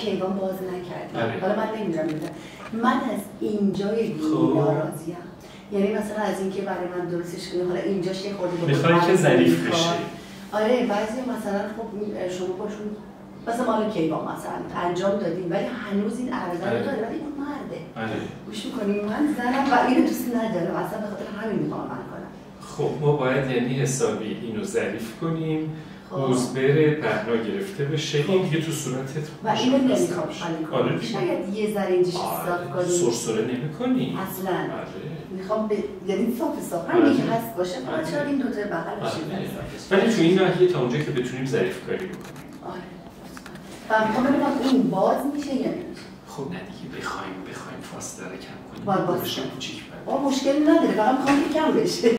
کیوان باز نکردیم. حالا من نمیدونم من از اینجای ناراضیم. یعنی مثلا از اینکه برای من درستش کنی حالا اینجاش یه خورده میخوای که ظریف بشه. آره بعضی مثلا خب شما باشون مثلا مال کیوان مثلا انجام دادیم ولی هنوز این عرضه رو داره ولی اون مرده. گوش می‌کنیم من زنم و اینو دوست ندارم اصلا به خاطر همین میخوام عمل کنم. خب ما باید یعنی حسابی اینو ظریف کنیم. روز بره پهنا گرفته بشه این دیگه تو صورتت و اینو نمیخوام خالی کنم. آره شاید یه ذره اینجاش صاف کنیم. سرسره نمی‌کنی. اصلا. میخوام یعنی صاف همین که هست باشه فقط شاید این دو تا بغل بشه. ولی تو این ناحیه تا اونجا که بتونیم ظریف کاری بکنیم. آره. و میخوام ببینم این باز میشه یا نمیشه. خب نه دیگه بخوایم فاصله رو کم کنیم. باید باشه. مشکلی نداره فقط میخوام که کم بشه.